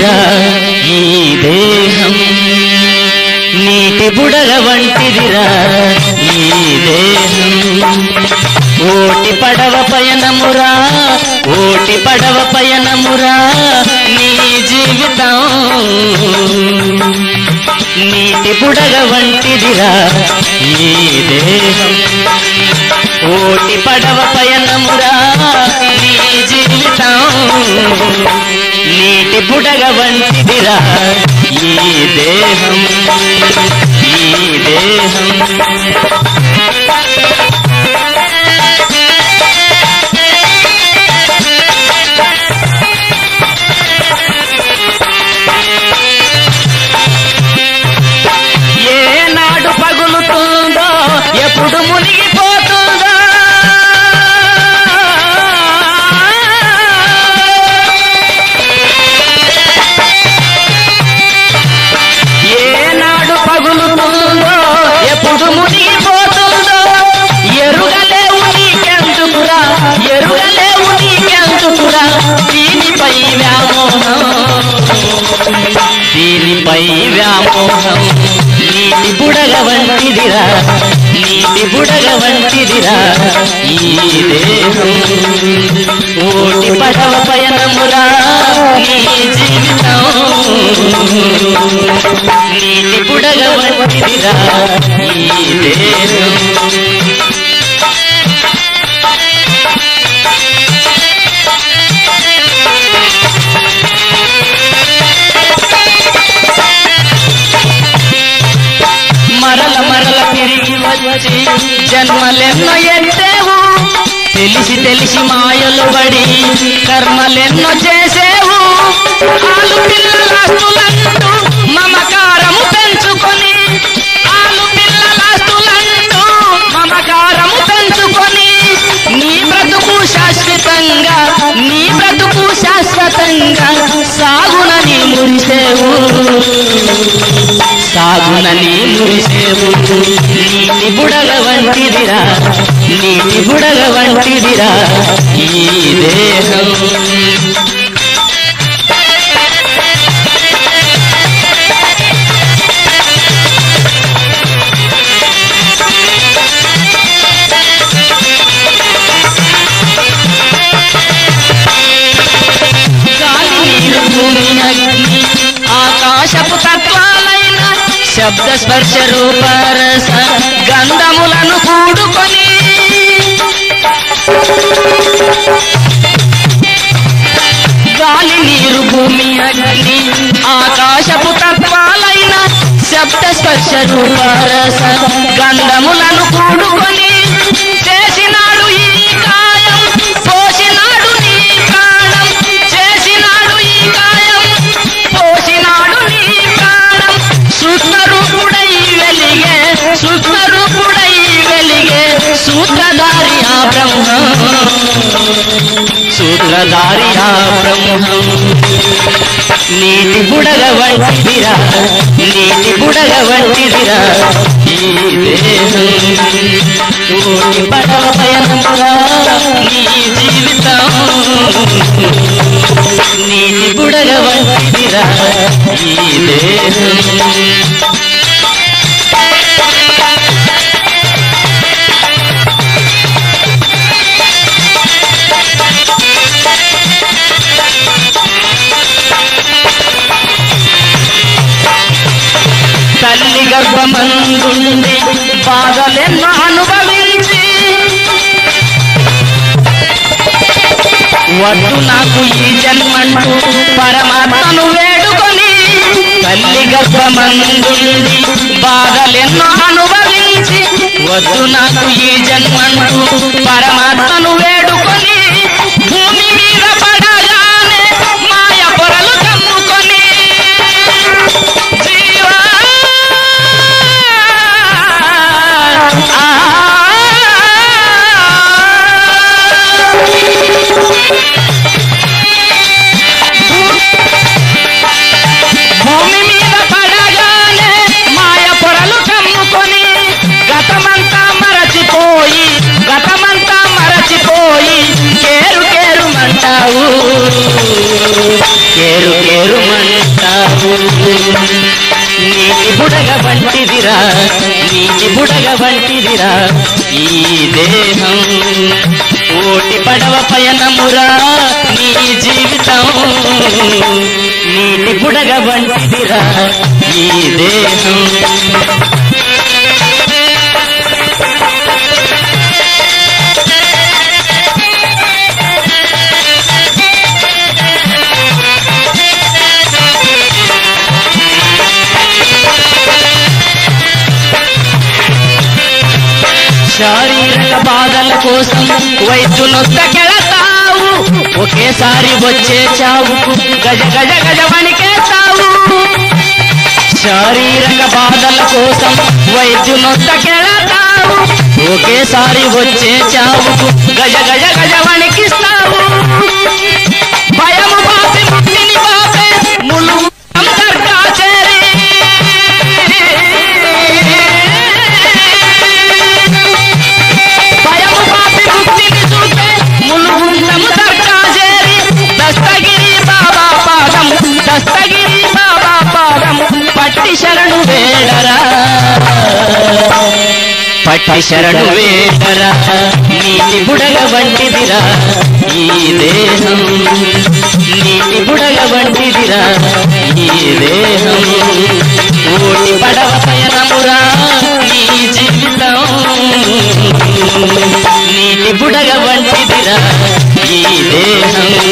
వంటిదిరా ఈ దేహం, నీటి బుడగ వంటిదిరా ఈ దేహం. ఓటి పడవ పయనమురా, ఓటి పడవ పయనమురా నీ జీవితం, నీటి బుడగ వంటిదిరా ఈ దేహం. ఓటి పడవ పయనమురా నీ జీవితం, నీటి బుడగ వంటిదిరా ఈ దేహం, ఈ దేహం. ఏనాడు పగులుతుందో ఎప్పుడు మునిగిపోతుందో, ఏనాడు పగులుతుందో ఎప్పుడు మునిగిపోతుందో, ఎరుగలేవు నీకెందుకురా, ఎరుగలేవు నీకెందుకురా దీనిపై వ్యామోహం, దీనిపై వ్యామోహం. నీటి బుడగ వంటిదిరా, నీటి బుడగ వంటిదిరా ఈ దేహం. ఓటి పడవ పయనమురా నీ జీవితం, నీటి బుడగ వంటిదిరా ఈ దేహం. మరల మరల తిరిగి వచ్చి జన్మలెన్నో ఎత్తేవు, తెలిసి తెలిసి మాయలు పడి కర్మలెన్నో చేసేవు. ఆలు పిల్లలాస్తులంటూ మమకారము పెంచుకొని, ఆలు పిల్లలాస్తులంటూ మమకారము పెంచుకొని, నీ బ్రతుకు శాశ్వతంగా, నీ బ్రతుకు శాశ్వతంగా సాగునని మురిసేవు, సాగునని మురిసేవు. నీటి బుడగ వంటిదిరా, నీటి బుడగ వంటిదిరా ఈ దేహం. గాలి నీరు భూమి అగ్ని ఆకాశపు తత్వాలైన శబ్ద స్పర్శ రూపరస గంధములను కూడుకొని, గాలి నీరు భూమి అగ్ని ఆకాశపు తత్వాలైన శబ్ద స్పర్శ రూపరస గంధములను కూడుకొని, చేసినాడు ఈ కాయం, పోసినాడు నీ ప్రాణం, చేసినాడు ఈ కాయం, పోసినాడు నీ ప్రాణం. సూక్ష్మరూపుడై వెలిగే, సూక్ష్మరూపుడై వెలిగే సూత్రధారి ఆ బ్రహ్మం, సూత్రధారి ఆ బ్రహ్మం. నీటి బుడగ వంటిదిరా, నీటి బుడగ వంటిదిరా ఈ దేహం. ఓటి పడవ పయనమురా నీ జీవితం, నీటి బుడగ వంటిదిరా ఈ దేహం. తల్లి గర్భమందుండి బాధలెన్నో అనుభవించి, వద్దు నాకు ఈ జన్మంటూ పరమాత్మను వేడుకొని, తల్లి గర్భమందుండి బాధలెన్నో అనుభవించి, వద్దు నాకు ఈ జన్మంటూ పరమాత్మను వేడుకొని, భూమి మీద పడగానే మాయ పొరలు కమ్ముకొని, జీవా భూమి మీద పడగానే మాయ పొరలు కమ్ముకొని, గతమంతా మరచిపోయి, గతమంతా ఈ దేహం ఓటి పడవ పయనమురా నీ జీవితం నీటి బుడగ వంటిదిరా ఈ దేహం శారీరక బాధల కోసం వైద్యునొద్దకెళతావు ఒకేసారి వచ్చే చావుకు గజ గజ గజ వణికేస్తావు శారీరక బాధల కోసం వైద్యునొద్దకెళతావు ఒకేసారి వచ్చే చావుకు గజ గజ గజ వణికిస్తావు భయము బాపి ముక్తిని బాపే ములుగు అంతర్గాచేరి దస్తగిరి బాబా పాదం పట్టి శరణు వేడరా పట్టి శరణు వేడరా నీటి బుడగ వంటిదిరా ఈ దేహం నీటి బుడగ వంటిదిరా ఈ దేహం ఓటి పడవ పయనమురా నీ జీవితం నీటి బుడగ వంటిదిరా ఈ దేహం